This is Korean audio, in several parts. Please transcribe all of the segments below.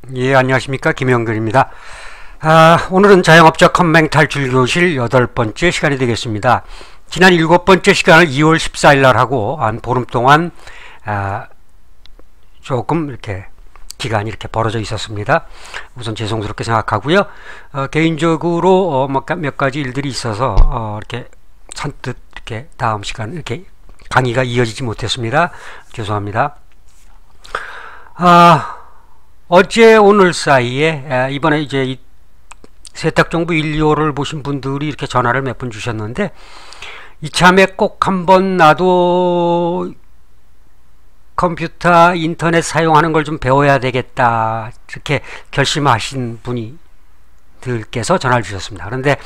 예, 안녕하십니까. 김영근입니다. 오늘은 자영업자 컴맹 탈출 교실 8번째 시간이 되겠습니다. 지난 7번째 시간을 2월 14일 날 하고 한 보름 동안 조금 이렇게 기간이 이렇게 벌어져 있었습니다. 우선 죄송스럽게 생각하고요. 개인적으로 몇 가지 일들이 있어서 이렇게 선뜻 이렇게 다음 시간 이렇게 강의가 이어지지 못했습니다. 죄송합니다. 어제 오늘 사이에 이번에 이제 이 세탁정보 1, 2호를 보신 분들이 이렇게 전화를 몇 분 주셨는데 이참에 꼭 한번 나도 컴퓨터 인터넷 사용하는 걸 좀 배워야 되겠다 이렇게 결심하신 분들께서 전화를 주셨습니다. 그런데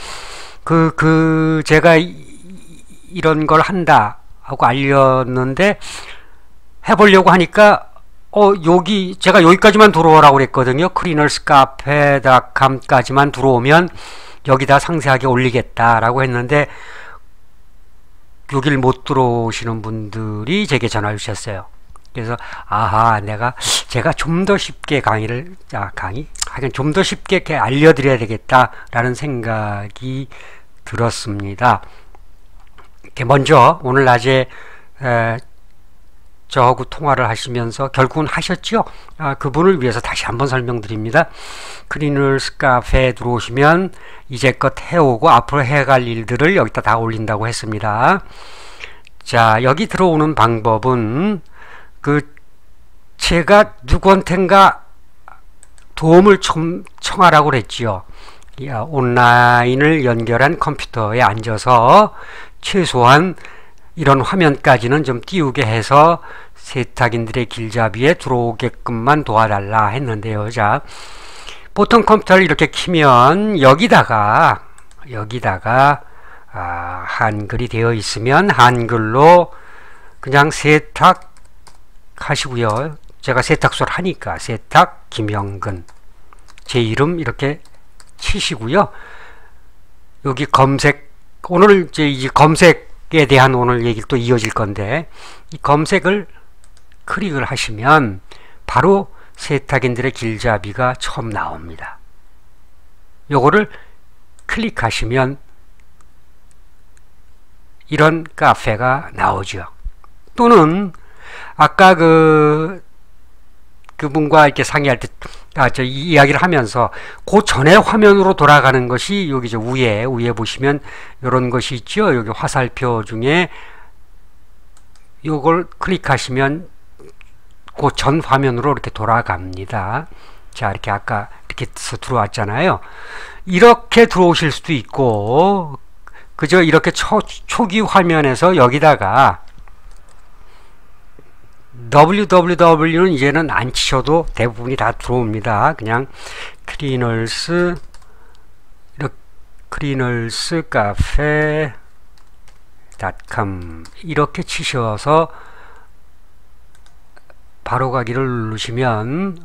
제가 이런 걸 한다 하고 알렸는데 해보려고 하니까 여기 제가 여기까지만 들어오라고 그랬거든요. cleanerscafe.com까지만 들어오면 여기다 상세하게 올리겠다라고 했는데 여길 못 들어오시는 분들이 제게 전화를 주셨어요. 그래서 제가 좀 더 쉽게 좀 더 쉽게 이렇게 알려드려야 되겠다라는 생각이 들었습니다. 이렇게 먼저 오늘 낮에 저하고 통화를 하시면서 결국은 하셨죠? 그분을 위해서 다시 한번 설명드립니다. 클리너스 카페에 들어오시면 이제껏 해오고 앞으로 해갈 일들을 여기다 다 올린다고 했습니다. 자, 여기 들어오는 방법은 제가 누구한텐가 도움을 청하라고 그랬지요. 온라인을 연결한 컴퓨터에 앉아서 최소한 이런 화면까지는 좀 띄우게 해서 세탁인들의 길잡이에 들어오게끔만 도와달라 했는데요. 자, 보통 컴퓨터를 이렇게 키면 여기다가 한글이 되어 있으면 한글로 그냥 세탁 하시고요. 제가 세탁소를 하니까 세탁 김영근 제 이름 이렇게 치시고요. 여기 검색, 오늘 이제 검색에 대한 오늘 얘기 또 이어질 건데 이 검색을 클릭을 하시면 바로 세탁인들의 길잡이가 처음 나옵니다. 요거를 클릭하시면 이런 카페가 나오죠. 또는 아까 그분과 이렇게 상의할 때 이야기를 하면서 그 전에 화면으로 돌아가는 것이 여기 위에 보시면 이런 것이 있죠. 여기 화살표 중에 요걸 클릭하시면 그 전 화면으로 이렇게 돌아갑니다. 자, 이렇게 아까 이렇게 해서 들어왔잖아요. 이렇게 들어오실 수도 있고 그저 이렇게 초기 화면에서 여기다가 www는 이제는 안 치셔도 대부분이 다 들어옵니다. 그냥 cleanerscafe.com 이렇게 치셔서 바로 가기를 누르시면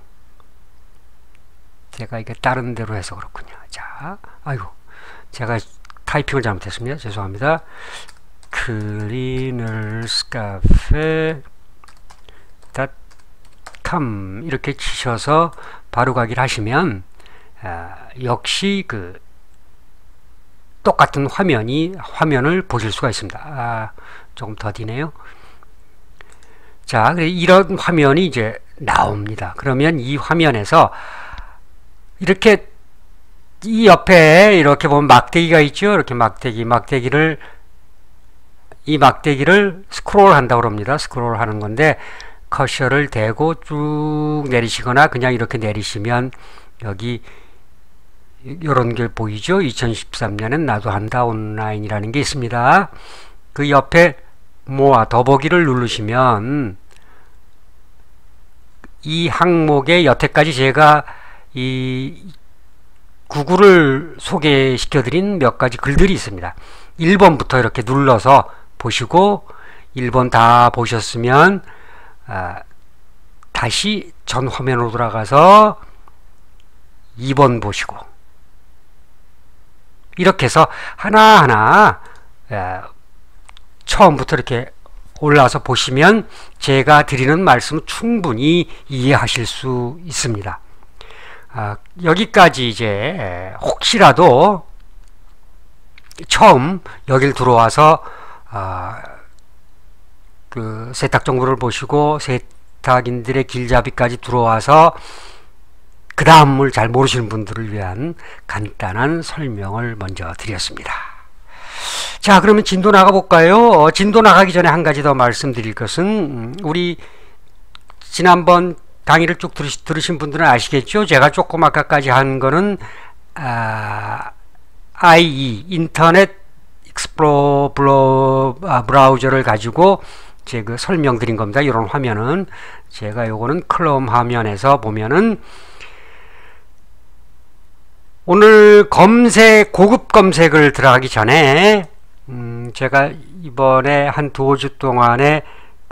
제가 이게 다른 데로 해서 그렇군요. 자, 제가 타이핑을 잘못했습니다. 죄송합니다. cleanerscafe.com 이렇게 치셔서 바로 가기를 하시면 역시 똑같은 화면을 보실 수가 있습니다. 조금 더디네요. 자, 이런 화면이 이제 나옵니다. 그러면 이 화면에서 이렇게 이 옆에 이렇게 보면 막대기가 있죠. 이렇게 막대기를 스크롤 한다고 합니다. 스크롤 하는 건데 커서를 대고 쭉 내리시거나 그냥 이렇게 내리시면 여기 이런 게 보이죠. 2013년엔 나도 한다 온라인이라는 게 있습니다. 그 옆에 더보기를 누르시면 이 항목에 여태까지 제가 이 구글을 소개시켜드린 몇 가지 글들이 있습니다. 1번부터 이렇게 눌러서 보시고 1번 다 보셨으면 다시 전 화면으로 돌아가서 2번 보시고 이렇게 해서 하나하나 처음부터 이렇게 올라와서 보시면 제가 드리는 말씀을 충분히 이해하실 수 있습니다. 여기까지 이제 혹시라도 처음 여길 들어와서 그 세탁 정보를 보시고 세탁인들의 길잡이까지 들어와서 그 다음을 잘 모르시는 분들을 위한 간단한 설명을 먼저 드렸습니다. 자, 그러면 진도 나가볼까요? 진도 나가기 전에 한 가지 더 말씀드릴 것은 우리 지난번 강의를 쭉 들으신 분들은 아시겠죠? 제가 조금 아까까지 한 거는 IE 인터넷 익스플로러 브라우저를 가지고 제 그 설명드린 겁니다. 이런 화면은 제가 요거는 클롬 화면에서 보면은 오늘 검색 고급 검색을 들어가기 전에 제가 이번에 한 두어 주 동안에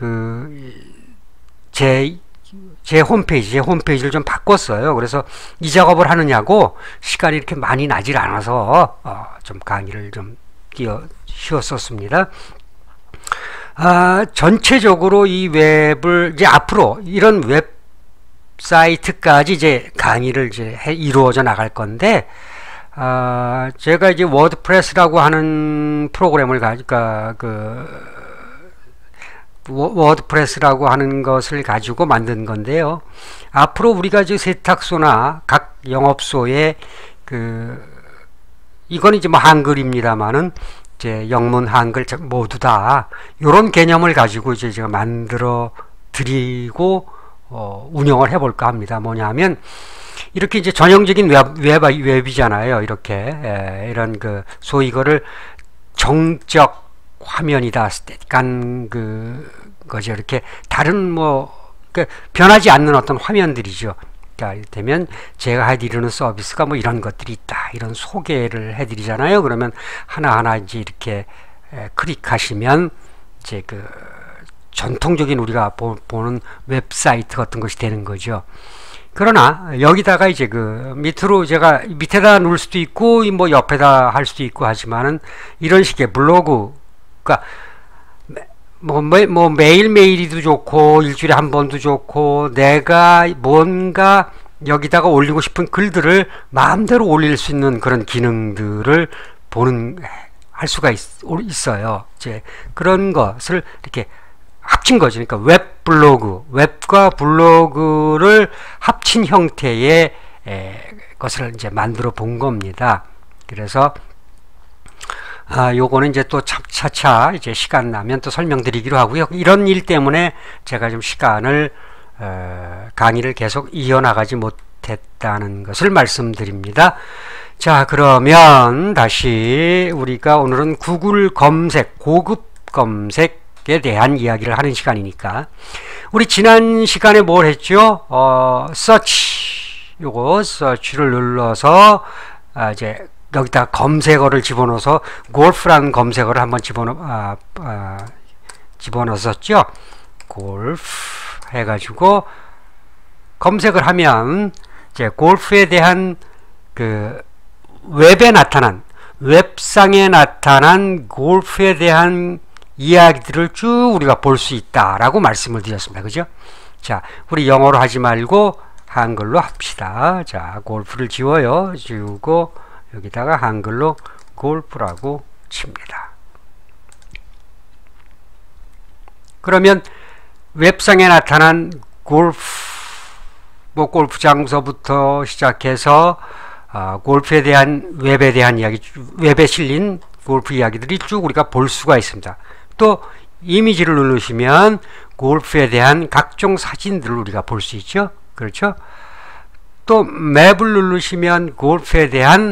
제 홈페이지를 좀 바꿨어요. 그래서 이 작업을 하느냐고 시간이 이렇게 많이 나질 않아서 좀 강의를 좀 쉬었었습니다. 전체적으로 이 웹을 이제 앞으로 이런 웹사이트까지 이제 강의를 이제 이루어져 나갈 건데, 제가 이제 워드프레스라고 하는 프로그램을 워드프레스라고 하는 것을 가지고 만든 건데요. 앞으로 우리가 이제 세탁소나 각 영업소에 이건 이제 뭐 한글입니다만은 이제 영문 한글 모두 다 이런 개념을 가지고 이제 제가 만들어 드리고 운영을 해볼까 합니다. 뭐냐면 이렇게 이제 전형적인 웹이잖아요. 이렇게 이런 소위 이거를 정적 화면이다, 스태틱한 거죠. 이렇게 다른 변하지 않는 어떤 화면들이죠. 그러니까 이를테면 제가 해드리는 서비스가 뭐 이런 것들이 있다, 이런 소개를 해드리잖아요. 그러면 하나하나 이제 이렇게 클릭하시면 이제 전통적인 우리가 보는 웹사이트 같은 것이 되는 거죠. 그러나 여기다가 이제 밑으로 제가 밑에다 놓을 수도 있고 뭐 옆에다 할 수도 있고 하지만은 이런 식의 블로그, 그러니까 뭐 매일매일이도 좋고 일주일에 한 번도 좋고 내가 뭔가 여기다가 올리고 싶은 글들을 마음대로 올릴 수 있는 그런 기능들을 할 수가 있어요. 이제 그런 것을 이렇게 합친 거죠. 그러니까 웹 블로그, 웹과 블로그를 합친 형태의 것을 이제 만들어 본 겁니다. 그래서 요거는 이제 또 차차 이제 시간 나면 또 설명드리기로 하고요. 이런 일 때문에 제가 좀 시간을 강의를 계속 이어나가지 못했다는 것을 말씀드립니다. 자, 그러면 다시 우리가 오늘은 구글 검색, 고급 검색에 대한 이야기를 하는 시간이니까 우리 지난 시간에 뭘 했죠? 요거 서치를 눌러서 이제 여기다 검색어를 집어넣어서 골프라는 검색어를 한번 집어넣었죠. 골프 해가지고 검색을 하면 이제 골프에 대한 웹상에 나타난 골프에 대한 이야기들을 쭉 우리가 볼 수 있다라고 말씀을 드렸습니다. 그죠? 자, 우리 영어로 하지 말고 한글로 합시다. 자, 골프를 지우고 여기다가 한글로 골프라고 칩니다. 그러면 웹상에 나타난 골프, 골프 장소부터 시작해서 골프에 대한 웹에 대한 이야기, 웹에 실린 골프 이야기들이 쭉 우리가 볼 수가 있습니다. 또 이미지를 누르시면 골프에 대한 각종 사진들을 우리가 볼 수 있죠. 그렇죠? 또 맵을 누르시면 골프에 대한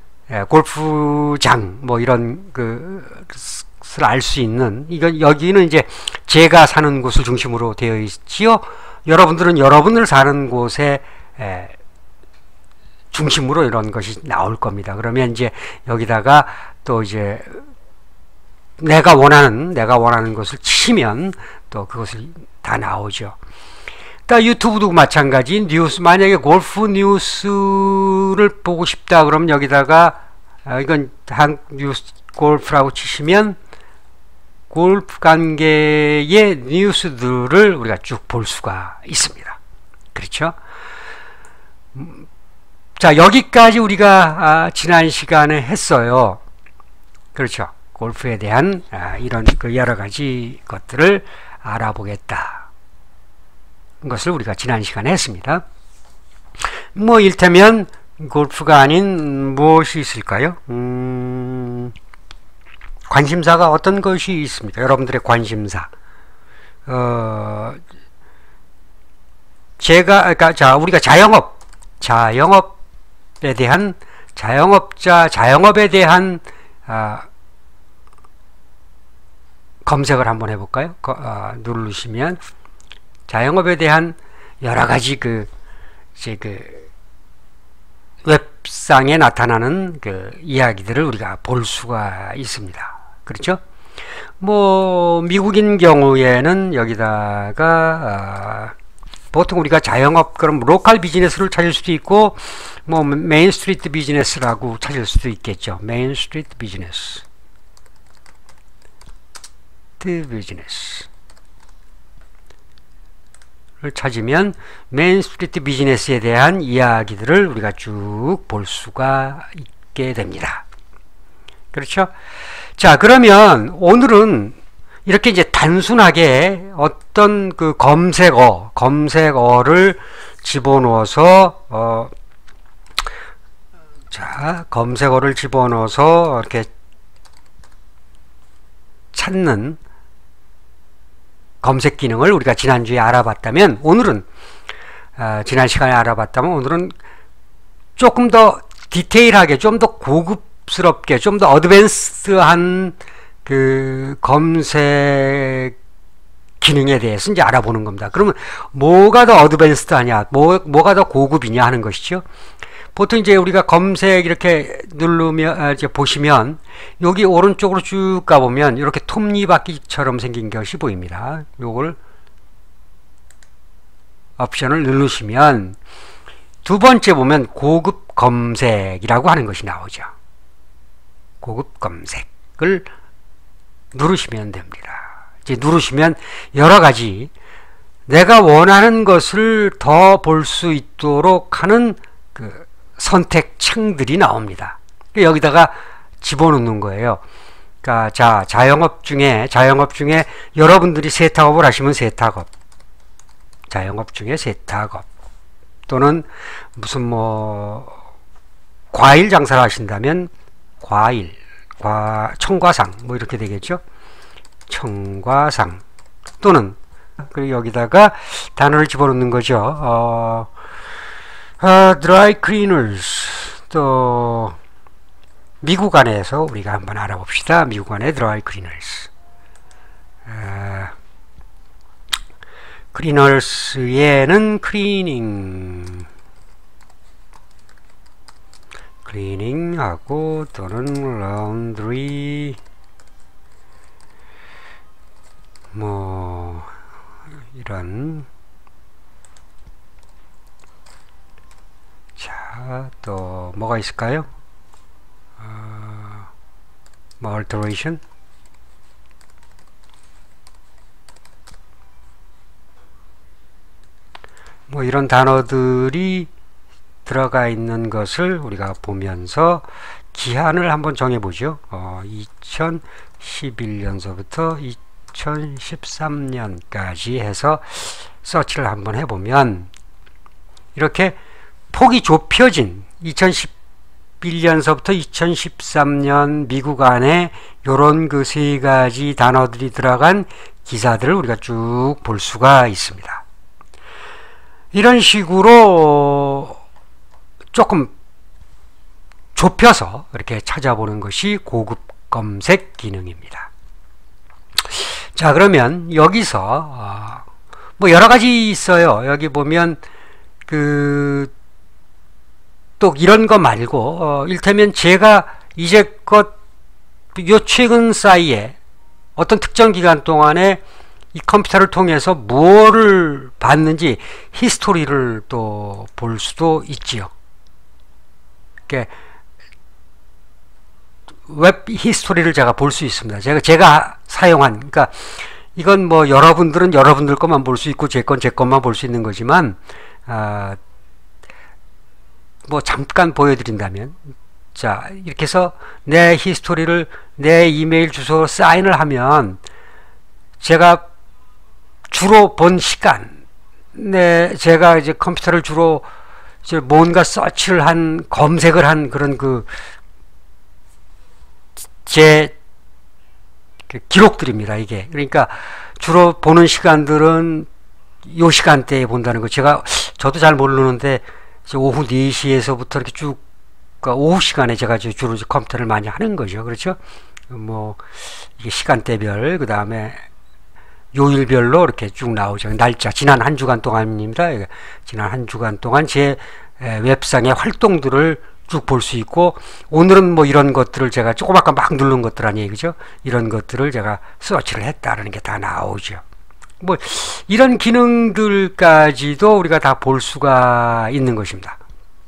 골프장 뭐 이런 것을 알 수 있는, 여기는 이제 제가 사는 곳을 중심으로 되어 있지요. 여러분들은 여러분들 사는 곳에 중심으로 이런 것이 나올 겁니다. 그러면 이제 여기다가 또 이제 내가 원하는 것을 치면 또 그것을 다 나오죠. 유튜브도 마찬가지. 뉴스, 만약에 골프 뉴스를 보고 싶다 그러면 여기다가 이건 뉴스 골프라고 치시면 골프 관계의 뉴스들을 우리가 쭉 볼 수가 있습니다. 그렇죠? 자, 여기까지 우리가 지난 시간에 했어요. 그렇죠. 골프에 대한 이런 그 여러 가지 것들을 알아보겠다. 것을 우리가 지난 시간에 했습니다. 뭐 일테면 골프가 아닌 무엇이 있을까요? 관심사가 어떤 것이 있습니까? 여러분들의 관심사. 우리가 자영업에 대한 자영업에 대한 검색을 한번 해볼까요? 누르시면 자영업에 대한 여러 가지 웹상에 나타나는 이야기들을 우리가 볼 수가 있습니다. 그렇죠? 뭐 미국인 경우에는 여기다가 보통 우리가 자영업 그럼 로컬 비즈니스를 찾을 수도 있고 뭐 메인 스트리트 비즈니스라고 찾을 수도 있겠죠. 메인 스트리트 비즈니스 를 찾으면 메인 스트리트 비즈니스에 대한 이야기들을 우리가 쭉 볼 수가 있게 됩니다. 그렇죠? 자, 그러면 오늘은 이렇게 이제 단순하게 어떤 그 검색어를 집어넣어서 검색어를 집어넣어서 이렇게 찾는 검색 기능을 우리가 지난주에 알아봤다면 오늘은 지난 시간에 알아봤다면 오늘은 조금 더 디테일하게 좀 더 고급스럽게 좀 더 어드밴스드한 그 검색 기능에 대해서 이제 알아보는 겁니다. 그러면 뭐가 더 어드밴스드하냐, 뭐가 더 고급이냐 하는 것이죠. 보통 이제 우리가 검색 이렇게 누르면 이제 보시면 여기 오른쪽으로 쭉 가보면 이렇게 톱니바퀴처럼 생긴 것이 보입니다. 요걸 옵션을 누르시면 두 번째 보면 고급 검색이라고 하는 것이 나오죠. 고급 검색을 누르시면 됩니다. 이제 누르시면 여러 가지 내가 원하는 것을 더 볼 수 있도록 하는 그 선택 창들이 나옵니다. 여기다가 집어넣는 거예요. 그러니까 자영업 중에 여러분들이 세탁업을 하시면 세탁업, 자영업 중에 세탁업 또는 무슨 뭐 과일 장사를 하신다면 청과상 뭐 이렇게 되겠죠. 청과상 또는 그리고 여기다가 단어를 집어넣는 거죠. dry cleaners. 또 미국 안에서 우리가 한번 알아봅시다. 미국 안의 dry cleaners. cleaners에는 cleaning하고 또는 laundry 뭐 이런. 자, 또 뭐가 있을까요? 뭐 alteration 뭐 이런 단어들이 들어가 있는 것을 우리가 보면서 기한을 한번 정해보죠. 2011년서부터 2013년까지 해서 서치를 한번 해보면 이렇게 폭이 좁혀진 2011년서부터 2013년 미국 안에 요런 그 세 가지 단어들이 들어간 기사들을 우리가 쭉 볼 수가 있습니다. 이런 식으로 조금 좁혀서 이렇게 찾아보는 것이 고급 검색 기능입니다. 자, 그러면 여기서 뭐 여러 가지 있어요. 여기 보면 또 이런 거 말고 일테면 제가 이제껏 요 최근 사이에 어떤 특정 기간 동안에 이 컴퓨터를 통해서 무엇을 봤는지 히스토리를 또 볼 수도 있지요. 이렇게 웹 히스토리를 제가 볼 수 있습니다. 제가 사용한, 그러니까 이건 뭐 여러분들은 여러분들 것만 볼 수 있고 제 건 제 것만 볼 수 있는 거지만 뭐 잠깐 보여드린다면, 자, 이렇게 해서 내 히스토리를 내 이메일 주소로 사인을 하면 제가 주로 본 시간, 제가 이제 컴퓨터를 주로 이제 뭔가 서치를 한, 검색을 한 그런 제 기록들입니다, 이게. 그러니까 주로 보는 시간들은 요 시간대에 본다는 거. 저도 잘 모르는데, 오후 4시에서부터 이렇게 쭉, 그러니까 오후 시간에 제가 주로 컴퓨터를 많이 하는 거죠. 그렇죠? 뭐, 이게 시간대별, 그 다음에 요일별로 이렇게 쭉 나오죠. 날짜, 지난 한 주간 동안입니다. 지난 한 주간 동안 제 웹상의 활동들을 쭉 볼 수 있고, 오늘은 뭐 이런 것들을 제가 조금 아까 막 누른 것들 아니에요. 그죠? 이런 것들을 제가 서치를 했다는 게 다 나오죠. 뭐, 이런 기능들까지도 우리가 다 볼 수가 있는 것입니다.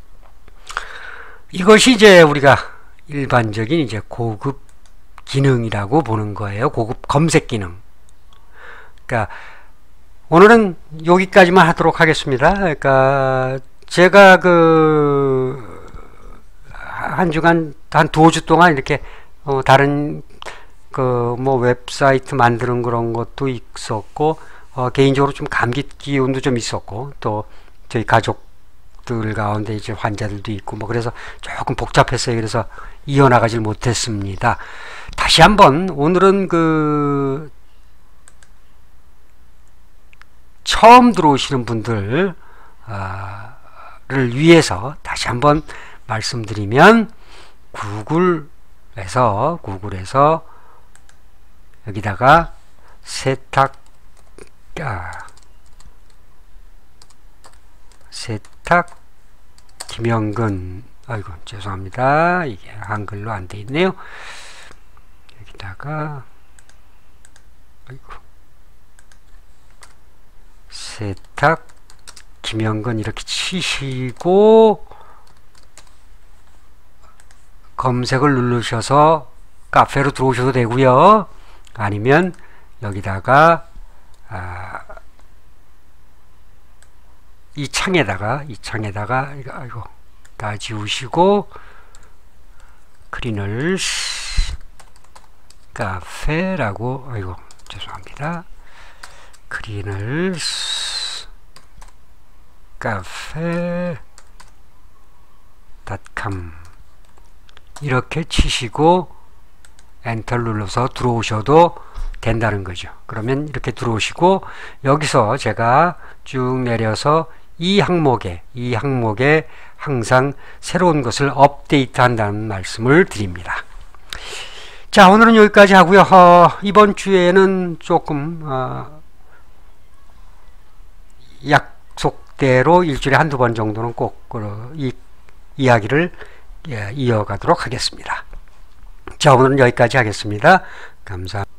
이것이 이제 우리가 일반적인 이제 고급 기능이라고 보는 거예요. 고급 검색 기능. 그러니까 오늘은 여기까지만 하도록 하겠습니다. 그러니까 제가 한 주간, 한 2주 동안 이렇게 다른 뭐 웹사이트 만드는 그런 것도 있었고, 개인적으로 좀 감기 기운도 좀 있었고, 또 저희 가족들 가운데 이제 환자들도 있고, 뭐 그래서 조금 복잡했어요. 그래서 이어나가질 못했습니다. 다시 한번 오늘은 처음 들어오시는 분들을 위해서 다시 한번 말씀드리면, 구글에서 여기다가 세탁 김영근, 아이고 죄송합니다. 이게 한글로 안 돼 있네요. 여기다가 아이고 세탁 김영근 이렇게 치시고 검색을 누르셔서 카페로 들어오셔도 되고요. 아니면 여기다가 이 창에다가 이거 다 지우시고 크리널스 카페라고, 아이고 죄송합니다. 크리널스 카페 .com 이렇게 치시고 엔터를 눌러서 들어오셔도 된다는 거죠. 그러면 이렇게 들어오시고, 여기서 제가 쭉 내려서 이 항목에 항상 새로운 것을 업데이트 한다는 말씀을 드립니다. 자, 오늘은 여기까지 하고요. 이번 주에는 조금 약속대로 일주일에 한두 번 정도는 꼭 이 이야기를 이어가도록 하겠습니다. 자, 오늘은 여기까지 하겠습니다. 감사합니다.